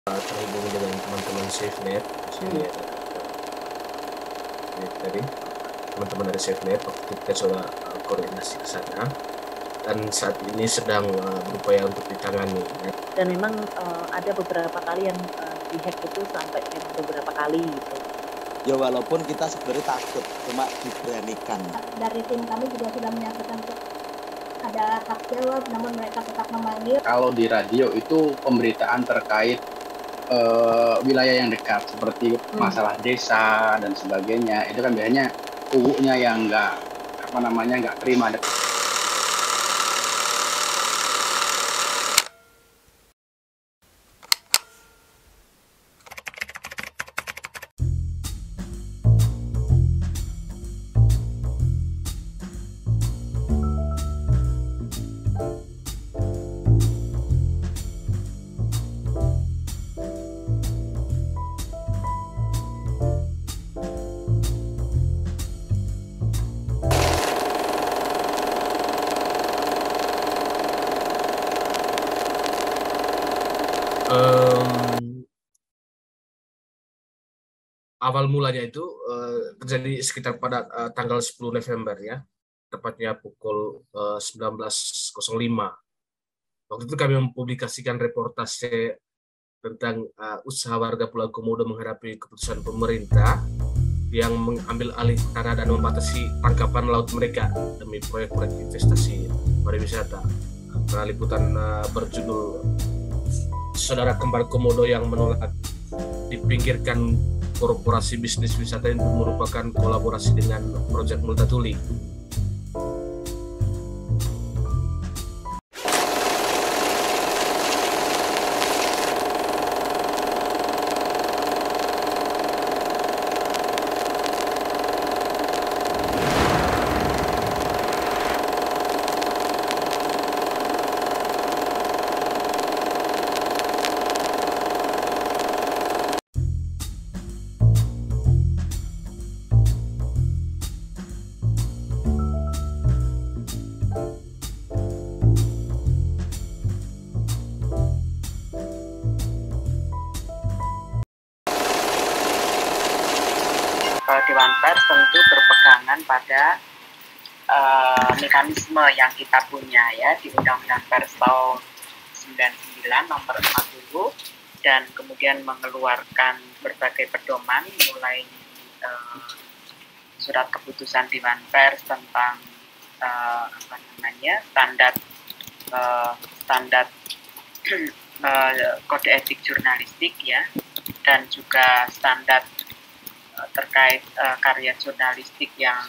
terhubung dengan teman-teman SafeNet di sini tadi teman-teman dari SafeNet waktu itu kita sudah koordinasi ke sana dan saat ini sedang berupaya untuk ditangani. Dan memang ada beberapa kali yang dihack itu sampai beberapa kali gitu. Ya walaupun kita sebenarnya takut, cuma diberanikan. Dari tim kami juga sudah menyatakan ada hak jawab, namun mereka tetap memanggil. Kalau di radio itu pemberitaan terkait wilayah yang dekat seperti masalah desa dan sebagainya, itu kan biasanya UU-nya yang nggak terima. Awal mulanya itu terjadi sekitar pada tanggal 10 November ya, tepatnya pukul 19.05. Waktu itu kami mempublikasikan reportase tentang usaha warga Pulau Komodo menghadapi keputusan pemerintah yang mengambil alih tanah dan membatasi tangkapan laut mereka demi proyek-proyek investasi pariwisata. Liputan berjudul Saudara Kembar Komodo yang menolak dipinggirkan korporasi bisnis wisata yang merupakan kolaborasi dengan Proyek Multatuli. Dewan Pers tentu berpegangan pada mekanisme yang kita punya ya di Undang-Undang Pers tahun 99 nomor 40 dan kemudian mengeluarkan berbagai pedoman mulai surat keputusan Dewan Pers tentang standar kode etik jurnalistik ya, dan juga standar terkait karya jurnalistik yang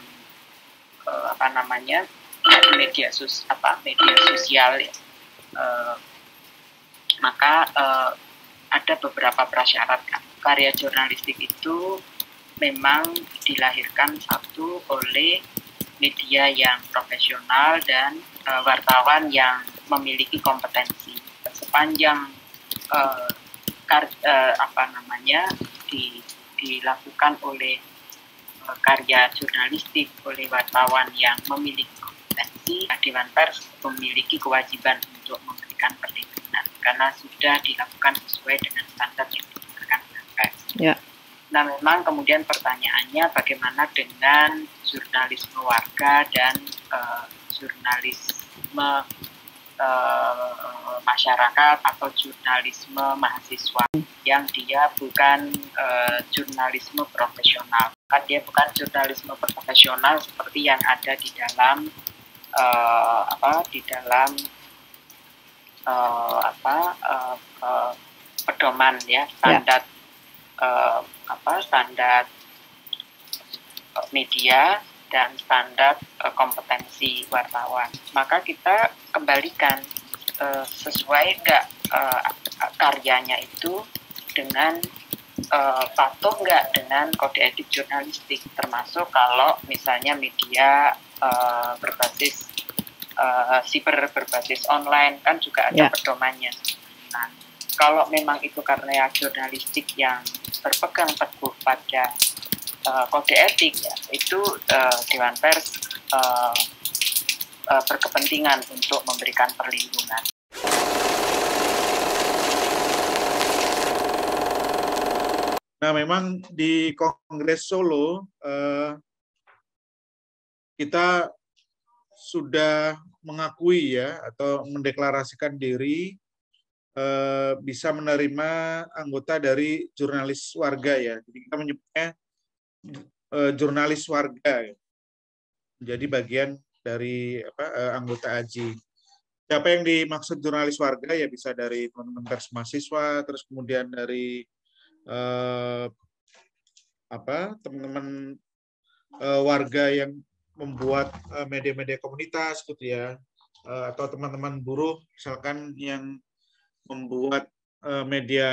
media sosial ya. Maka ada beberapa prasyarat kan. Karya jurnalistik itu memang dilahirkan satu oleh media yang profesional dan wartawan yang memiliki kompetensi. Sepanjang dilakukan oleh karya jurnalistik oleh wartawan yang memiliki kompetensi, Dewan Pers memiliki kewajiban untuk memberikan perlindungan karena sudah dilakukan sesuai dengan standar yang diberikan Dewan Pers. Ya. Nah, memang kemudian pertanyaannya bagaimana dengan jurnalisme warga dan jurnalisme masyarakat atau jurnalisme mahasiswa yang dia bukan jurnalisme profesional. Kan dia bukan jurnalisme profesional seperti yang ada di dalam pedoman ya, standar standar media dan standar kompetensi wartawan. Maka kita kembalikan sesuai nggak karyanya itu dengan patuh nggak dengan kode etik jurnalistik, termasuk kalau misalnya media berbasis berbasis online kan juga ada pedomannya. Nah, kalau memang itu karya jurnalistik yang berpegang teguh pada kode etik ya, itu Dewan Pers berkepentingan untuk memberikan perlindungan. Nah, memang di Kongres Solo kita sudah mengakui ya atau mendeklarasikan diri bisa menerima anggota dari jurnalis warga ya. Jadi kita menyebutnya jurnalis warga ya. Jadi bagian dari anggota AJI. Siapa yang dimaksud jurnalis warga ya bisa dari teman-teman pers mahasiswa, terus kemudian dari teman-teman warga yang membuat media-media komunitas gitu ya, atau teman-teman buruh misalkan yang membuat media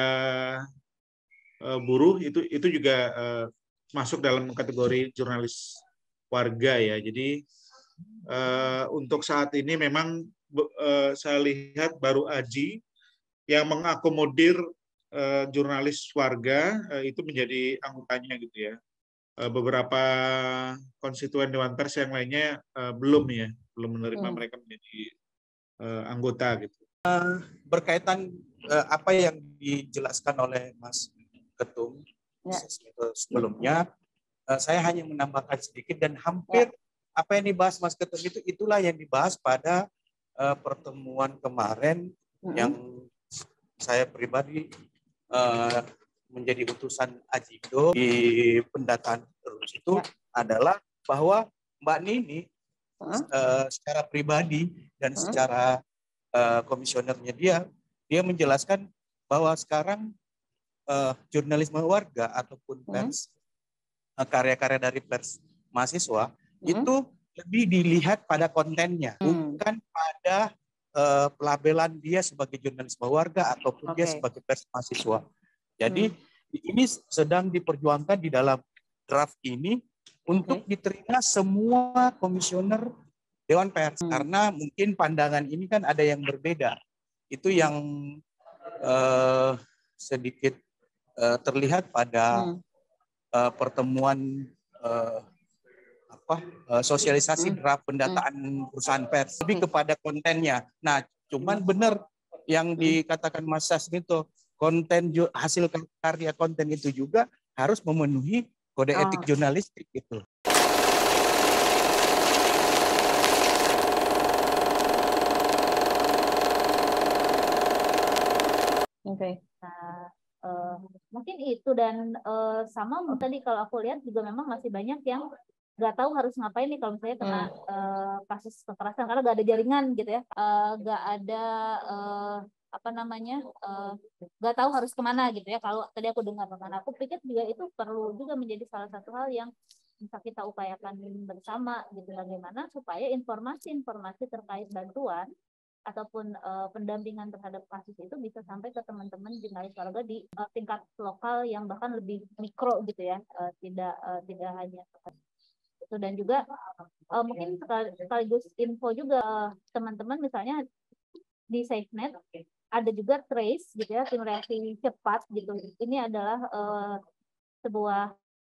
buruh itu juga masuk dalam kategori jurnalis warga ya. Jadi untuk saat ini memang saya lihat baru AJI yang mengakomodir jurnalis warga itu menjadi anggotanya gitu ya. Beberapa konstituen Dewan Pers yang lainnya belum menerima mereka menjadi anggota gitu. Berkaitan apa yang dijelaskan oleh Mas Ketum sebelumnya, saya hanya menambahkan sedikit dan hampir apa yang dibahas Mas Ketum itulah yang dibahas pada pertemuan kemarin yang saya pribadi menjadi utusan Ajindo di pendataan terus itu adalah bahwa Mbak Nini secara pribadi dan secara komisionernya dia menjelaskan bahwa sekarang jurnalisme warga ataupun pers karya-karya dari pers mahasiswa itu lebih dilihat pada kontennya, bukan pada pelabelan dia sebagai jurnalisme warga ataupun dia sebagai pers mahasiswa. Jadi ini sedang diperjuangkan di dalam draft ini untuk diterima semua komisioner Dewan Pers, karena mungkin pandangan ini kan ada yang berbeda. Itu yang sedikit terlihat pada pertemuan sosialisasi draft pendataan perusahaan pers, lebih kepada kontennya. Nah, cuman benar yang dikatakan Mas Sasmi itu, konten hasil karya konten itu juga harus memenuhi kode etik jurnalistik gitu. Oke. Nah, mungkin itu dan sama tadi kalau aku lihat juga memang masih banyak yang nggak tahu harus ngapain nih kalau misalnya kena kasus kekerasan karena nggak ada jaringan gitu ya, nggak ada nggak tahu harus kemana gitu ya. Kalau tadi aku dengar, aku pikir juga itu perlu juga menjadi salah satu hal yang bisa kita upayakan bersama gitu, bagaimana supaya informasi-informasi terkait bantuan ataupun pendampingan terhadap kasus itu bisa sampai ke teman-teman jurnalis warga di tingkat lokal yang bahkan lebih mikro gitu ya, tidak hanya itu. Dan juga mungkin sekaligus info juga teman-teman, misalnya di SafeNet ada juga Trace gitu ya, tim reaksi cepat gitu. Ini adalah sebuah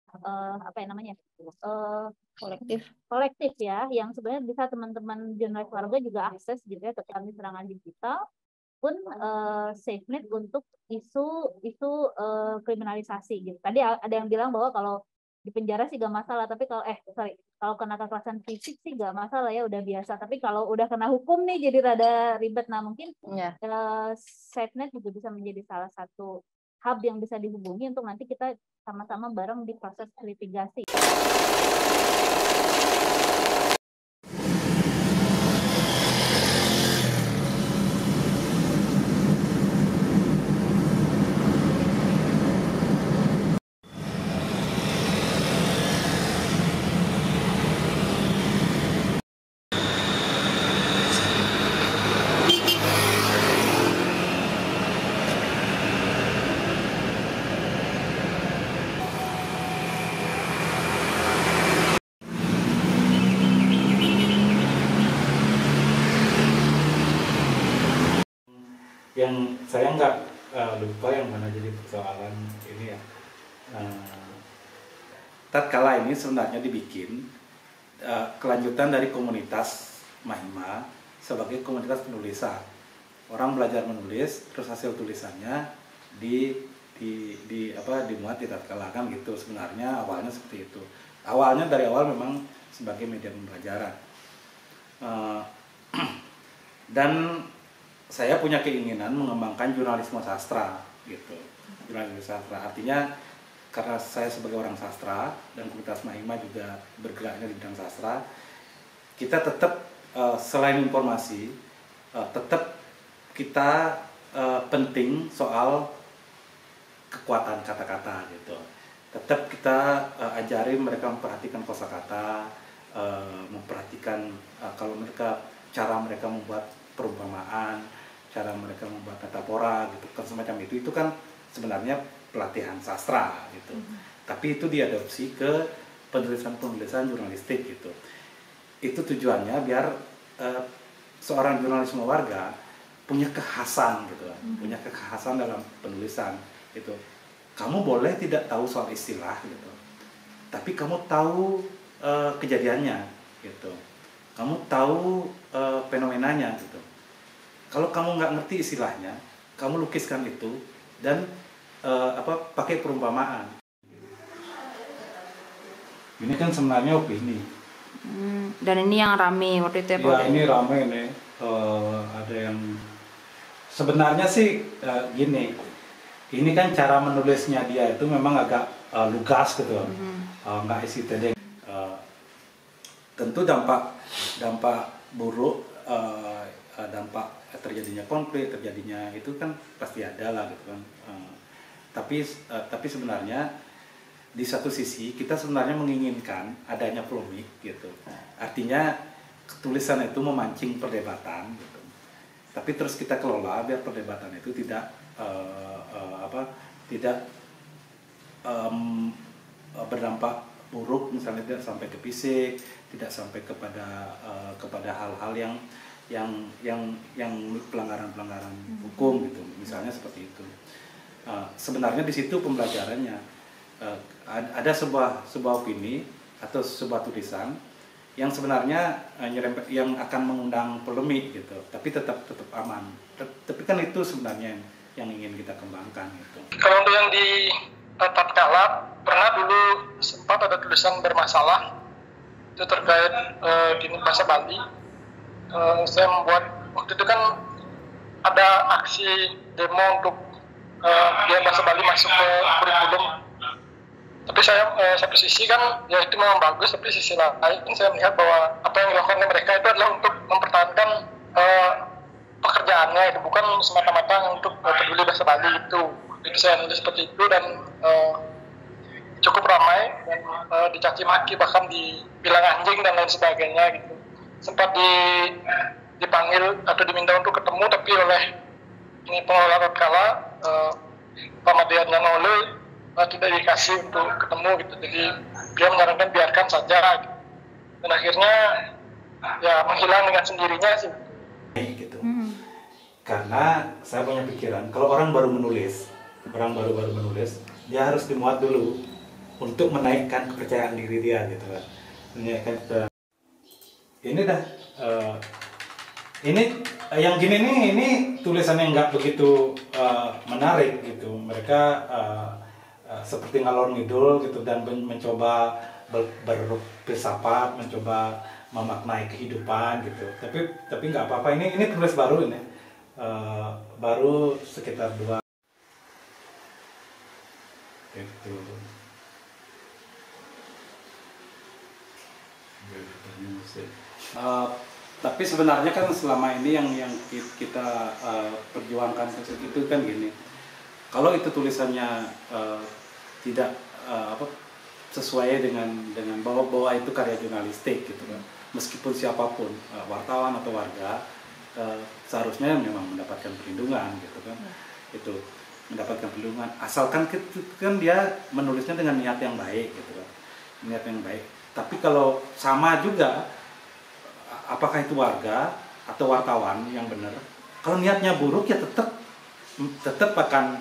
kolektif ya, yang sebenarnya bisa teman-teman jurnalis warga juga akses gitu ya ketika serangan digital pun SafeNet untuk isu kriminalisasi gitu. Tadi ada yang bilang bahwa kalau di penjara sih gak masalah, tapi kalau kena kekerasan fisik sih gak masalah ya, udah biasa. Tapi kalau udah kena hukum nih jadi rada ribet. Nah mungkin SafeNet juga bisa menjadi salah satu hub yang bisa dihubungi untuk nanti kita sama-sama bareng di proses litigasi. Yang saya nggak lupa yang mana jadi persoalan ini ya. Tatkala ini sebenarnya dibikin kelanjutan dari komunitas Mahima sebagai komunitas penulisan. Orang belajar menulis, terus hasil tulisannya dimuat di tatkala kan gitu. Sebenarnya awalnya seperti itu. Awalnya dari awal memang sebagai media pembelajaran. Dan saya punya keinginan mengembangkan jurnalisme sastra gitu. Jurnalisme sastra artinya karena saya sebagai orang sastra dan komunitas Mahima juga bergeraknya di bidang sastra, kita tetap selain informasi, tetap kita penting soal kekuatan kata-kata gitu. Tetap kita ajarin mereka memperhatikan kosakata, memperhatikan kalau mereka cara mereka membuat perumpamaan, cara mereka membuat metafora gitu kan, semacam itu kan sebenarnya pelatihan sastra gitu. Tapi itu diadopsi ke penulisan jurnalistik gitu. Itu tujuannya biar seorang jurnalisme warga punya kekhasan gitu, punya kekhasan dalam penulisan gitu. Kamu boleh tidak tahu soal istilah gitu, tapi kamu tahu kejadiannya gitu. Kamu tahu fenomenanya gitu. Kalau kamu nggak ngerti istilahnya, kamu lukiskan itu dan pakai perumpamaan. Ini kan sebenarnya opini. Dan ini yang rame waktu itu ya Pak? Ya ini rame nih. Ada yang sebenarnya sih gini. Ini kan cara menulisnya dia itu memang agak lugas gitu, nggak isi tedeng. Tentu dampak buruk, dampak terjadinya konflik, terjadinya itu kan pasti ada lah gitu kan. Tapi sebenarnya di satu sisi kita sebenarnya menginginkan adanya polemik gitu. Artinya tulisan itu memancing perdebatan gitu. Tapi terus kita kelola biar perdebatan itu tidak berdampak buruk, misalnya tidak sampai ke fisik, tidak sampai kepada hal-hal yang pelanggaran hukum gitu, misalnya seperti itu. Sebenarnya di situ pembelajarannya ada sebuah opini atau sebuah tulisan yang sebenarnya yang akan mengundang polemik gitu, tapi tetap aman. Tapi kan itu sebenarnya yang ingin kita kembangkan gitu. Kalau untuk yang di tatkala pernah dulu sempat ada tulisan bermasalah itu terkait di bahasa Bali. Saya membuat waktu itu kan ada aksi demo untuk biar bahasa Bali masuk ke kurikulum. Tapi saya satu sisi kan ya itu memang bagus, tapi sisi lain saya melihat bahwa apa yang dilakukan mereka itu adalah untuk mempertahankan pekerjaannya, itu bukan semata-mata untuk peduli bahasa Bali itu. Jadi saya nulis seperti itu dan cukup ramai dan dicaci maki, bahkan dibilang anjing dan lain sebagainya gitu. Sempat dipanggil atau diminta untuk ketemu, tapi oleh ini pengelola tatkala Pak Madian Nole tidak dikasih untuk ketemu gitu. Jadi dia menyarankan biarkan saja gitu. Dan akhirnya ya menghilang dengan sendirinya sih gitu. Karena saya punya pikiran kalau orang baru menulis, dia harus dimuat dulu untuk menaikkan kepercayaan diri dia gitu kan. Ini dah ini yang gini nih, ini tulisan yang nggak begitu menarik gitu. Mereka seperti ngalor ngidul gitu dan mencoba berfilsafat, mencoba memaknai kehidupan gitu. Tapi nggak apa-apa. Ini tulis baru ini, baru sekitar 2 gitu. Tapi sebenarnya kan selama ini yang kita perjuangkan itu kan gini. Kalau itu tulisannya tidak sesuai dengan bahwa itu karya jurnalistik gitu kan. Meskipun siapapun wartawan atau warga seharusnya memang mendapatkan perlindungan gitu kan. Itu mendapatkan perlindungan asalkan kan dia menulisnya dengan niat yang baik gitu kan. Niat yang baik. Tapi kalau sama juga apakah itu warga atau wartawan yang benar, kalau niatnya buruk ya tetap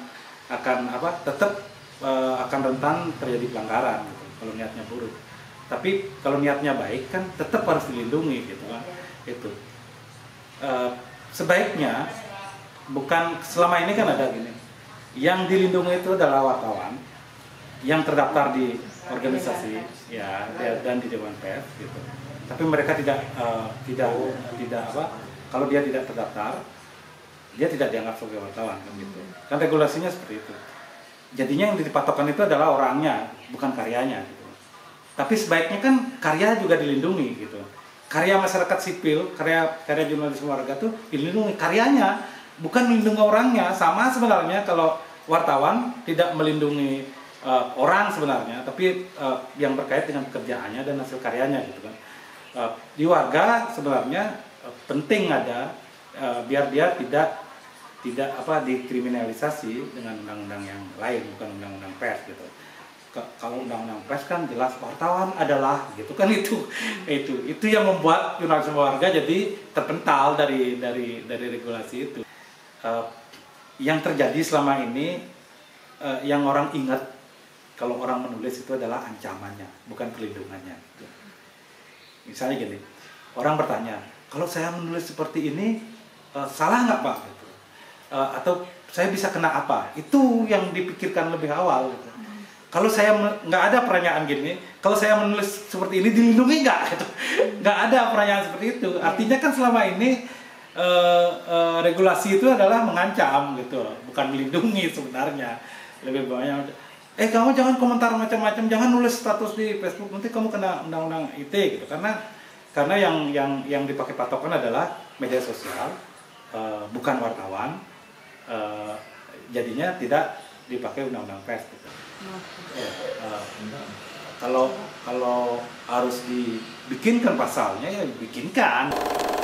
akan rentan terjadi pelanggaran gitu, kalau niatnya buruk. Tapi kalau niatnya baik kan tetap harus dilindungi gitu kan. Itu sebaiknya bukan selama ini kan ada gini, Yang dilindungi itu adalah wartawan yang terdaftar di organisasi ya dan di Dewan Pers gitu. Tapi mereka tidak kalau dia tidak terdaftar, dia tidak dianggap sebagai wartawan kan gitu. Kan regulasinya seperti itu. Jadinya yang dipatokkan itu adalah orangnya, bukan karyanya gitu. Tapi sebaiknya kan karya juga dilindungi gitu. Karya masyarakat sipil, karya jurnalisme warga itu dilindungi karyanya, bukan melindungi orangnya. Sama sebenarnya kalau wartawan tidak melindungi orang sebenarnya, tapi yang terkait dengan pekerjaannya dan hasil karyanya gitu kan. Di warga sebenarnya penting ada biar dia tidak dikriminalisasi dengan undang-undang yang lain, bukan undang-undang pers gitu. Kalau undang-undang pers kan jelas wartawan adalah gitu kan, itu yang membuat jurnalisme warga jadi terpental dari regulasi itu. Yang terjadi selama ini yang orang ingat kalau orang menulis itu adalah ancamannya, bukan perlindungannya. Gitu. Misalnya gini, orang bertanya, kalau saya menulis seperti ini salah nggak Pak? Gitu. Atau saya bisa kena apa? Itu yang dipikirkan lebih awal. Gitu. Kalau saya nggak ada pertanyaan gini, kalau saya menulis seperti ini dilindungi nggak? Gitu. Nggak ada pertanyaan seperti itu. Artinya kan selama ini regulasi itu adalah mengancam gitu, bukan melindungi sebenarnya. Lebih banyak, kamu jangan komentar macam-macam, jangan nulis status di Facebook, nanti kamu kena undang-undang ITE gitu. Karena yang dipakai patokan adalah media sosial, bukan wartawan. Jadinya tidak dipakai undang-undang pers gitu. Kalau harus dibikinkan pasalnya ya dibikinkan.